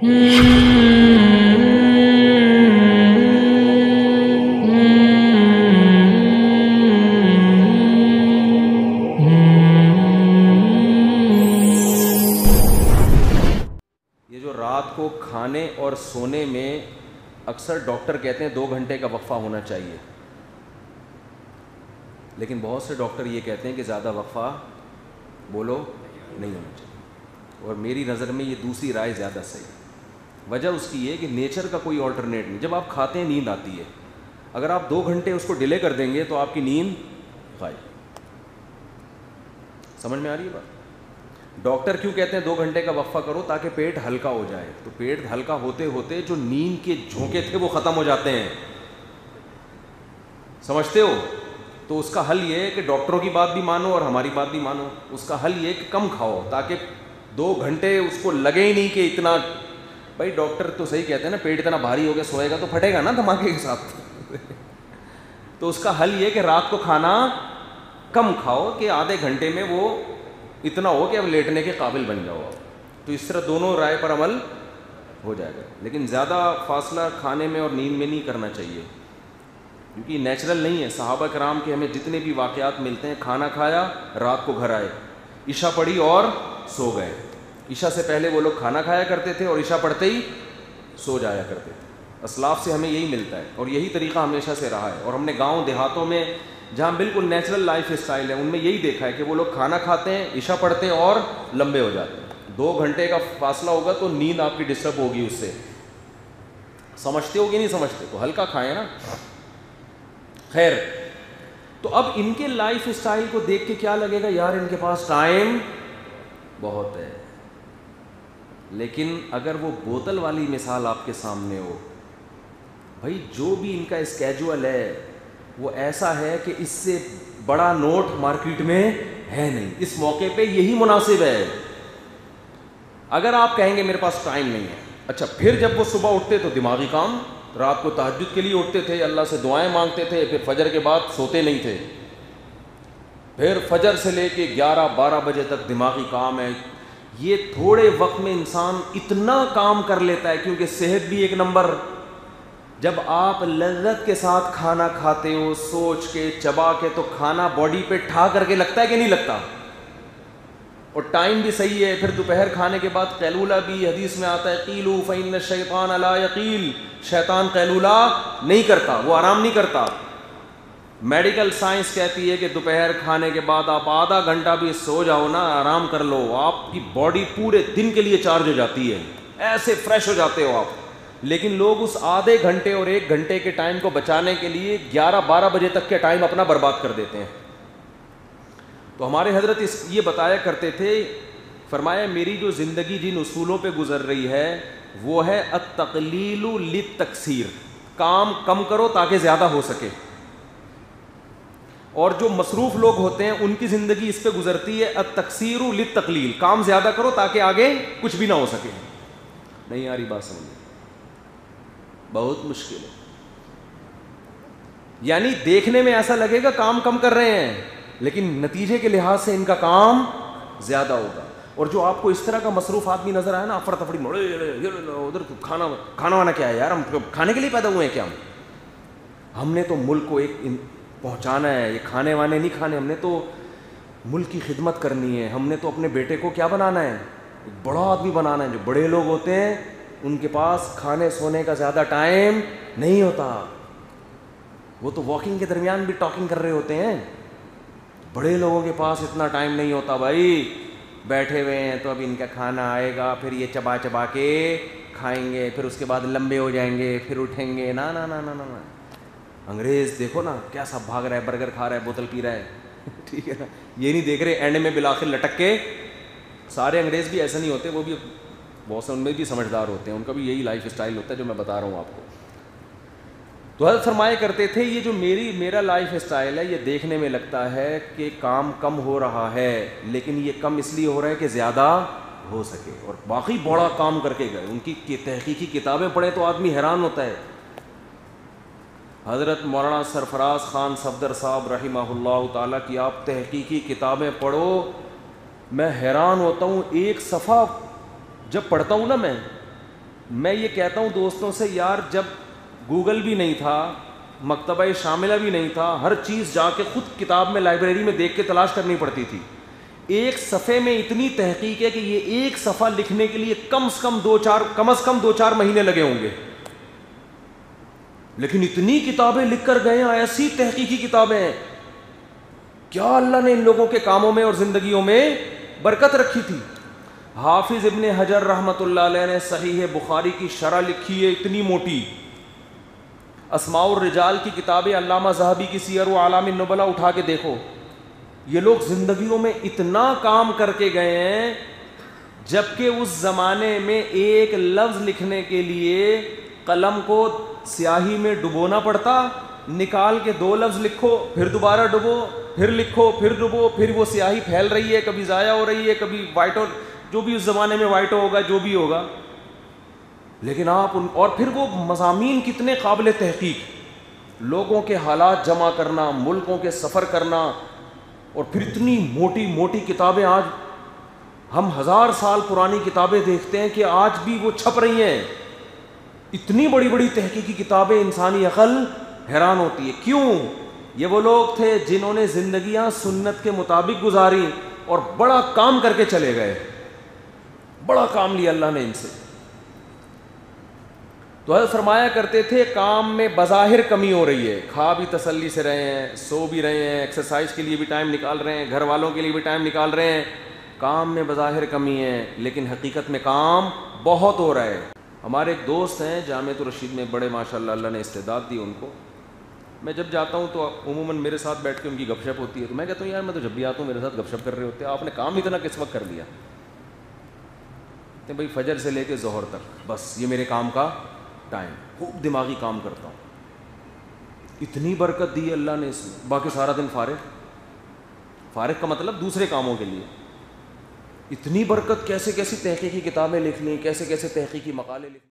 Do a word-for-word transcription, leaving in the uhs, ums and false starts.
یہ جو رات کو کھانے اور سونے میں اکثر ڈاکٹر کہتے ہیں دو گھنٹے کا وقفہ ہونا چاہیے، لیکن بہت سے ڈاکٹر یہ کہتے ہیں کہ زیادہ وقفہ بولو نہیں ہونا چاہیے، اور میری نظر میں یہ دوسری رائے زیادہ صحیح۔ وجہ اس کی یہ کہ نیچر کا کوئی آلٹرنیٹ نہیں، جب آپ کھاتے ہیں نیند آتی ہے، اگر آپ دو گھنٹے اس کو ڈیلے کر دیں گے تو آپ کی نیند غائب۔ سمجھ میں آ رہی ہے بات؟ ڈاکٹر کیوں کہتے ہیں دو گھنٹے کا وقفہ کرو؟ تاکہ پیٹ ہلکا ہو جائے، تو پیٹ ہلکا ہوتے ہوتے جو نیند کے جھونکے تھے وہ ختم ہو جاتے ہیں، سمجھتے ہو؟ تو اس کا حل یہ ہے کہ ڈاکٹروں کی بات بھی مانو اور ہماری بات بھی مانو۔ اس کا حل یہ ہے کہ کم کھاؤ، تاکہ دو گھنٹے اس کو لگے ہی نہیں کہ اتنا، بھائی ڈاکٹر تو صحیح کہتے ہیں نا، پیٹ اتنا بھاری ہو کے سوئے گا تو پھٹے گا نا دھماکے کے ساتھ۔ تو اس کا حل یہ کہ رات کو کھانا کم کھاؤ کہ آدھے گھنٹے میں وہ اتنا ہو کہ اب لیٹنے کے قابل بن جاؤ، تو اس طرح دونوں رائے پر عمل ہو جائے گا۔ لیکن زیادہ فاصلہ کھانے میں اور نیند میں نہیں کرنا چاہیے، کیونکہ نیچرل نہیں ہے۔ صحابہ کرام کے ہمیں جتنے بھی واقعات ملتے ہیں، کھانا کھایا رات کو گھر آئے، عشاء پڑھی اور سو گئے۔ عشاء سے پہلے وہ لوگ کھانا کھایا کرتے تھے اور عشاء پڑھتے ہی سو جایا کرتے تھے۔ اسلاف سے ہمیں یہی ملتا ہے اور یہی طریقہ ہمیشہ سے رہا ہے، اور ہم نے گاؤں دیہاتوں میں جہاں بالکل نیچرل لائف اسٹائل ہے ان میں یہی دیکھا ہے کہ وہ لوگ کھانا کھاتے ہیں، عشاء پڑھتے ہیں اور لمبے ہو جاتے ہیں۔ دو گھنٹے کا فاصلہ ہوگا تو نیند آپ کی ڈسٹرب ہوگی اس سے، سمجھتے ہو کہ نہیں سمجھتے؟ تو ہلکا کھائیں نا۔ خیر، تو اب ان کے لائف اسٹائل کو دیکھ کے کیا لگے گا، یار ان کے پاس ٹائم بہت ہے، لیکن اگر وہ بوتل والی مثال آپ کے سامنے ہو، بھائی جو بھی ان کا اسکیجول ہے وہ ایسا ہے کہ اس سے بڑا نوٹ مارکیٹ میں ہے نہیں، اس موقع پہ یہی مناسب ہے۔ اگر آپ کہیں گے میرے پاس ٹائم نہیں ہے، اچھا پھر جب وہ صبح اٹھتے تو دماغی کام، رات کو تہجد کے لیے اٹھتے تھے، اللہ سے دعائیں مانگتے تھے، پھر فجر کے بعد سوتے نہیں تھے، پھر فجر سے لے کے گیارہ بارہ بجے تک دماغی کام ہے۔ یہ تھوڑے وقت میں انسان اتنا کام کر لیتا ہے، کیونکہ صحت بھی ایک نمبر۔ جب آپ لذت کے ساتھ کھانا کھاتے ہو، سوچ کے چبا کے، تو کھانا باڈی پہ ٹھا کر کے لگتا ہے کہ نہیں لگتا؟ اور ٹائم بھی صحیح ہے۔ پھر دوپہر کھانے کے بعد قیلولہ بھی حدیث میں آتا ہے، قیلوا فإن الشیطان لا یقیل، شیطان قیلولہ نہیں کرتا، وہ آرام نہیں کرتا۔ میڈیکل سائنس کہتی ہے کہ دوپہر کھانے کے بعد آپ آدھا گھنٹہ بھی سو جاؤ نا، آرام کر لو، آپ کی باڈی پورے دن کے لیے چارج ہو جاتی ہے، ایسے فریش ہو جاتے ہو آپ۔ لیکن لوگ اس آدھے گھنٹے اور ایک گھنٹے کے ٹائم کو بچانے کے لیے گیارہ بارہ بجے تک کے ٹائم اپنا برباد کر دیتے ہیں۔ تو ہمارے حضرت اس یہ بتایا کرتے تھے، فرمایا میری جو زندگی جن اصولوں پہ گزر رہی ہے وہ ہے التقلیل للتکثیر، کام کم کرو تاکہ زیادہ ہو سکے۔ اور جو مصروف لوگ ہوتے ہیں ان کی زندگی اس پہ گزرتی ہے التکثیر للتقلیل، کام زیادہ کرو تاکہ آگے کچھ بھی نہ ہو سکے۔ نہیں آ رہی بات سمجھ؟ بہت مشکل ہے، یعنی دیکھنے میں ایسا لگے گا کام کم کر رہے ہیں، لیکن نتیجے کے لحاظ سے ان کا کام زیادہ ہوگا۔ اور جو آپ کو اس طرح کا مصروف آدمی نظر آیا نا، افرتفری میں ادھر کھانا کھانا وانا کیا ہے یار، ہم کھانے کے لیے پیدا ہوئے ہیں کیا؟ ہم ہم نے تو ملک کو ایک پہنچانا ہے، یہ کھانے وانے نہیں کھانے، ہم نے تو ملک کی خدمت کرنی ہے، ہم نے تو اپنے بیٹے کو کیا بنانا ہے، ایک بڑا آدمی بنانا ہے۔ جو بڑے لوگ ہوتے ہیں ان کے پاس کھانے سونے کا زیادہ ٹائم نہیں ہوتا، وہ تو واکنگ کے درمیان بھی ٹاکنگ کر رہے ہوتے ہیں۔ بڑے لوگوں کے پاس اتنا ٹائم نہیں ہوتا، بھائی بیٹھے ہوئے ہیں تو اب ان کا کھانا آئے گا، پھر یہ چبا چبا کے کھائیں گے، پھر اس کے بعد لمبے ہو جائیں گے، پھر اٹھیں گے۔ نا نا نا نا نا انگریز دیکھو نا کیسا بھاگ رہا ہے، برگر کھا رہا ہے، بوتل پی رہا ہے، ٹھیک ہے نا، یہ نہیں دیکھ رہے اینڈ میں بالآخر لٹک کے۔ سارے انگریز بھی ایسے نہیں ہوتے، وہ بھی بہت سے ان میں بھی سمجھدار ہوتے ہیں، ان کا بھی یہی لائف اسٹائل ہوتا ہے جو میں بتا رہا ہوں آپ کو۔ تو حضرت فرمایا کرتے تھے یہ جو میری میرا لائف اسٹائل ہے، یہ دیکھنے میں لگتا ہے کہ کام کم ہو رہا ہے، لیکن یہ کم اس لیے ہو رہا ہے کہ زیادہ ہو سکے، اور باقی بڑا کام کر کے گئے۔ ان کی تحقیقی کتابیں پڑھیں تو آدمی حیران ہوتا ہے۔ حضرت مولانا سرفراز خان صفدر صاحب رحمہ اللہ تعالیٰ کی آپ تحقیقی کتابیں پڑھو، میں حیران ہوتا ہوں۔ ایک صفحہ جب پڑھتا ہوں نا میں میں یہ کہتا ہوں دوستوں سے، یار جب گوگل بھی نہیں تھا، مکتبہ شاملہ بھی نہیں تھا، ہر چیز جا کے خود کتاب میں لائبریری میں دیکھ کے تلاش کرنی پڑتی تھی. ایک صفحے میں اتنی تحقیق ہے کہ یہ ایک صفحہ لکھنے کے لیے کم از کم دو چار کم از کم دو چار مہینے لگے ہوں گے، لیکن اتنی کتابیں لکھ کر گئے ہیں، ایسی تحقیقی کتابیں ہیں. کیا اللہ نے ان لوگوں کے کاموں میں اور زندگیوں میں برکت رکھی تھی. حافظ ابن حجر رحمۃ اللہ علیہ نے صحیح بخاری کی شرح لکھی ہے اتنی موٹی. اسماء الرجال کی کتابیں علامہ ذہبی کی سیر و اعلام النبلاء اٹھا کے دیکھو. یہ لوگ زندگیوں میں اتنا کام کر کے گئے ہیں، جبکہ اس زمانے میں ایک لفظ لکھنے کے لیے قلم کو سیاہی میں ڈبونا پڑتا، نکال کے دو لفظ لکھو، پھر دوبارہ ڈبو، پھر لکھو، پھر ڈبو، پھر وہ سیاہی پھیل رہی ہے، کبھی ضائع ہو رہی ہے، کبھی وائٹ ہو، جو بھی اس زمانے میں وائٹ ہوگا، جو بھی ہوگا. لیکن آپ ان اور پھر وہ مضامین کتنے قابل تحقیق، لوگوں کے حالات جمع کرنا، ملکوں کے سفر کرنا، اور پھر اتنی موٹی موٹی کتابیں. آج ہم ہزار سال پرانی کتابیں دیکھتے ہیں کہ آج بھی وہ چھپ رہی ہیں. اتنی بڑی بڑی تحقیقی کتابیں، انسانی عقل حیران ہوتی ہے. کیوں؟ یہ وہ لوگ تھے جنہوں نے زندگیاں سنت کے مطابق گزاری اور بڑا کام کر کے چلے گئے. بڑا کام لیا اللہ نے ان سے. تو حضرت فرمایا کرتے تھے کام میں بظاہر کمی ہو رہی ہے، کھا بھی تسلی سے رہے ہیں، سو بھی رہے ہیں، ایکسرسائز کے لیے بھی ٹائم نکال رہے ہیں، گھر والوں کے لیے بھی ٹائم نکال رہے ہیں، کام میں بظاہر کمی ہے، لیکن حقیقت میں کام بہت ہو رہا ہے. ہمارے ایک دوست ہیں جامعۃ الرشید میں، بڑے ماشاءاللہ اللہ نے استعداد دی ان کو. میں جب جاتا ہوں تو عموماً میرے ساتھ بیٹھ کے ان کی گپ شپ ہوتی ہے، تو میں کہتا ہوں یار میں تو جب بھی آتا ہوں میرے ساتھ گپ شپ کر رہے ہوتے ہیں، آپ نے کام اتنا کس وقت کر لیا؟ کہ بھائی فجر سے لے کے ظہر تک بس یہ میرے کام کا ٹائم، خوب دماغی کام کرتا ہوں. اتنی برکت دی اللہ نے اس میں، باقی سارا دن فارغ. فارغ کا مطلب دوسرے کاموں کے لیے. اتنی برکت، کیسے کیسی تحقیقی کتابیں لکھ لیں، کیسے کیسے تحقیقی مقالے لکھ